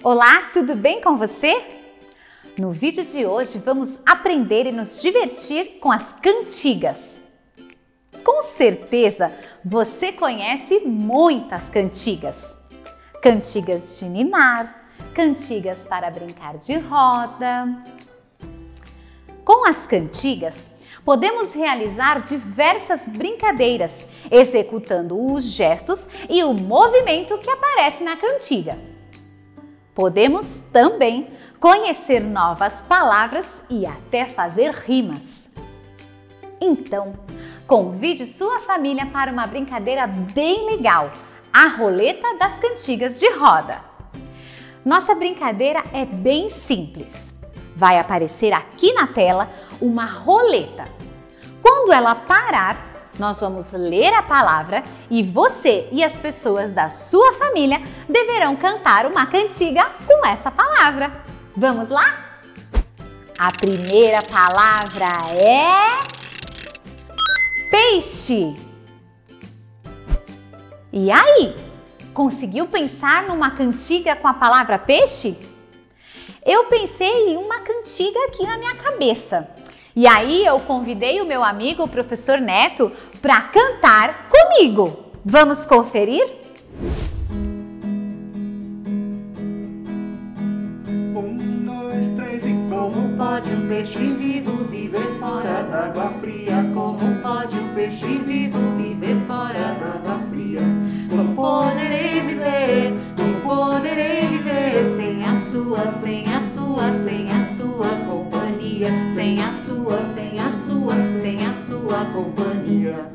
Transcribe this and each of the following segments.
Olá, tudo bem com você? No vídeo de hoje vamos aprender e nos divertir com as cantigas. Com certeza você conhece muitas cantigas. Cantigas de ninar, cantigas para brincar de roda. Com as cantigas, podemos realizar diversas brincadeiras, executando os gestos e o movimento que aparece na cantiga. Podemos também conhecer novas palavras e até fazer rimas. Então, convide sua família para uma brincadeira bem legal, a roleta das cantigas de roda. Nossa brincadeira é bem simples. Vai aparecer aqui na tela uma roleta. Quando ela parar, nós vamos ler a palavra e você e as pessoas da sua família deverão cantar uma cantiga com essa palavra. Vamos lá? A primeira palavra é peixe. E aí, conseguiu pensar numa cantiga com a palavra peixe? Eu pensei em uma cantiga aqui na minha cabeça. E aí eu convidei o meu amigo, o professor Neto, para cantar comigo. Vamos conferir? 1, 2, 3 e como pode um peixe vivo viver fora d'água fria? Como pode um peixe vivo viver fora d'água fria? Não poderei viver sem a sua companhia, sem a sua companhia.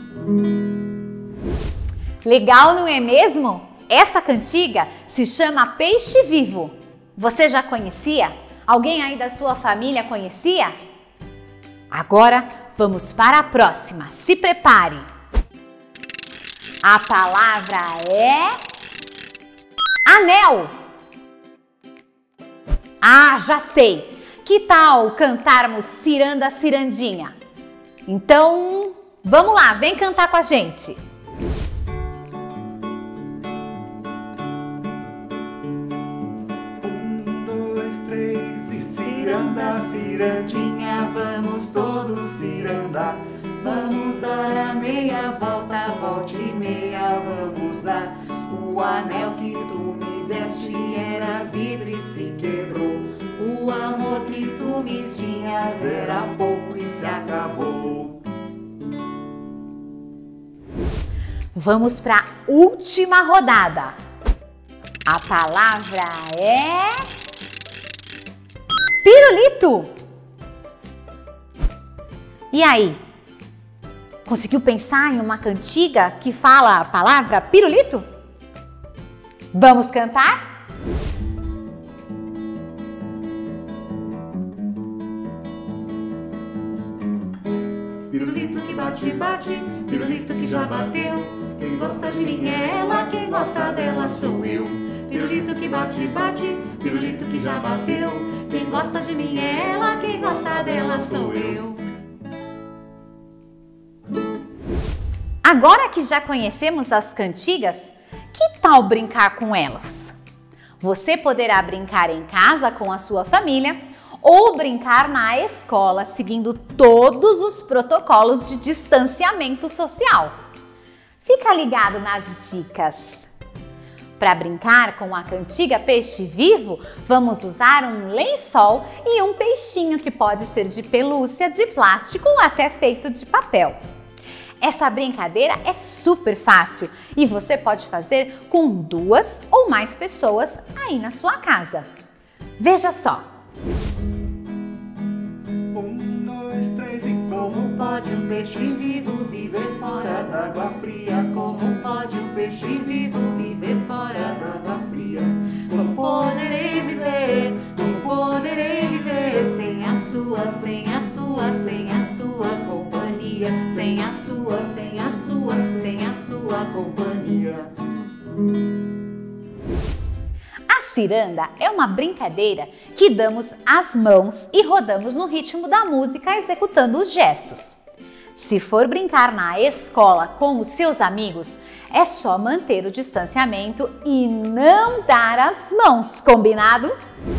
Legal, não é mesmo? Essa cantiga se chama Peixe Vivo. Você já conhecia? Alguém aí da sua família conhecia? Agora vamos para a próxima. Se prepare. A palavra é anel. Ah, já sei! Que tal cantarmos Ciranda, Cirandinha? Então, vamos lá, vem cantar com a gente! 1, 2, 3 e ciranda, cirandinha, vamos todos cirandar. Vamos dar a meia volta, volte e meia, vamos dar. O anel que tu me deste era vidro e se quebrou. O amor que tu me tinhas era pouco e se acabou. Vamos para a última rodada. A palavra é pirulito. E aí? Conseguiu pensar em uma cantiga que fala a palavra pirulito? Vamos cantar? Pirulito que bate, bate, pirulito que já bateu. Quem gosta de mim é ela, quem gosta dela sou eu. Pirulito que bate, bate, pirulito que já bateu. Quem gosta de mim é ela, quem gosta dela sou eu. Agora que já conhecemos as cantigas, que tal brincar com elas? Você poderá brincar em casa com a sua família ou brincar na escola seguindo todos os protocolos de distanciamento social. Fica ligado nas dicas. Para brincar com a cantiga Peixe Vivo, vamos usar um lençol e um peixinho que pode ser de pelúcia, de plástico ou até feito de papel. Essa brincadeira é super fácil e você pode fazer com 2 ou mais pessoas aí na sua casa. Veja só! 1, 2, 3 e como pode um peixe vivo viver fora d'água fria? Como pode um peixe vivo viver fora d'água fria? Não poderei viver sem a sua companhia, sem a sua companhia. A ciranda é uma brincadeira que damos as mãos e rodamos no ritmo da música executando os gestos. Se for brincar na escola com os seus amigos, é só manter o distanciamento e não dar as mãos, combinado?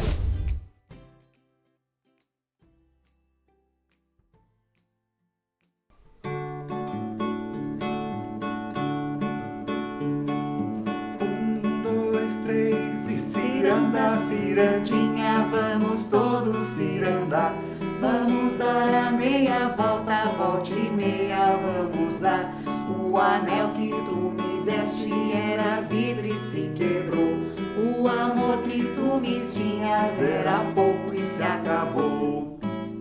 Ciranda, cirandinha, vamos todos cirandar. Vamos dar a meia volta, volte e meia, vamos dar. O anel que tu me deste era vidro e se quebrou. O amor que tu me tinhas era pouco e se acabou.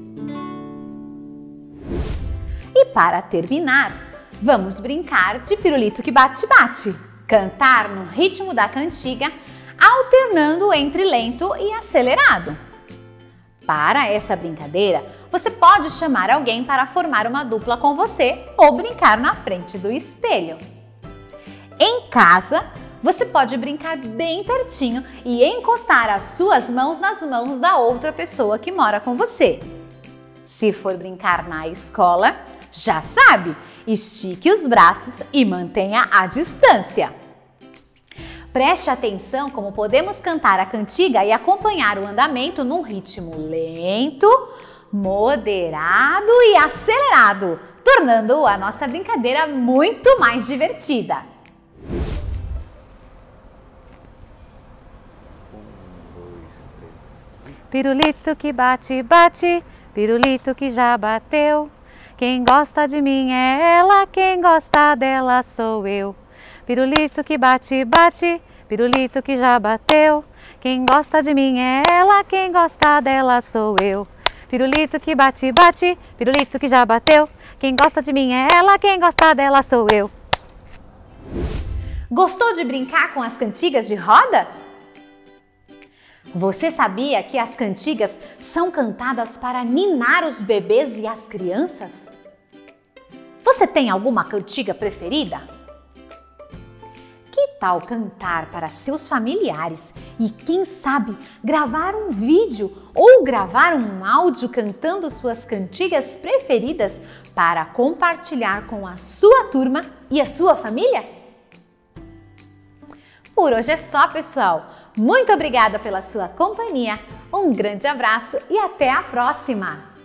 E para terminar, vamos brincar de pirulito que bate-bate. Cantar no ritmo da cantiga, alternando entre lento e acelerado. Para essa brincadeira, você pode chamar alguém para formar uma dupla com você ou brincar na frente do espelho. Em casa, você pode brincar bem pertinho e encostar as suas mãos nas mãos da outra pessoa que mora com você. Se for brincar na escola, já sabe, estique os braços e mantenha a distância. Preste atenção como podemos cantar a cantiga e acompanhar o andamento num ritmo lento, moderado e acelerado, tornando a nossa brincadeira muito mais divertida. Pirulito que bate, bate, pirulito que já bateu. Quem gosta de mim é ela, quem gosta dela sou eu. Pirulito que bate, bate, pirulito que já bateu. Quem gosta de mim é ela, quem gosta dela sou eu. Pirulito que bate, bate, pirulito que já bateu. Quem gosta de mim é ela, quem gosta dela sou eu. Gostou de brincar com as cantigas de roda? Você sabia que as cantigas são cantadas para ninar os bebês e as crianças? Você tem alguma cantiga preferida? Que tal cantar para seus familiares e, quem sabe, gravar um vídeo ou gravar um áudio cantando suas cantigas preferidas para compartilhar com a sua turma e a sua família? Por hoje é só, pessoal! Muito obrigada pela sua companhia, um grande abraço e até a próxima!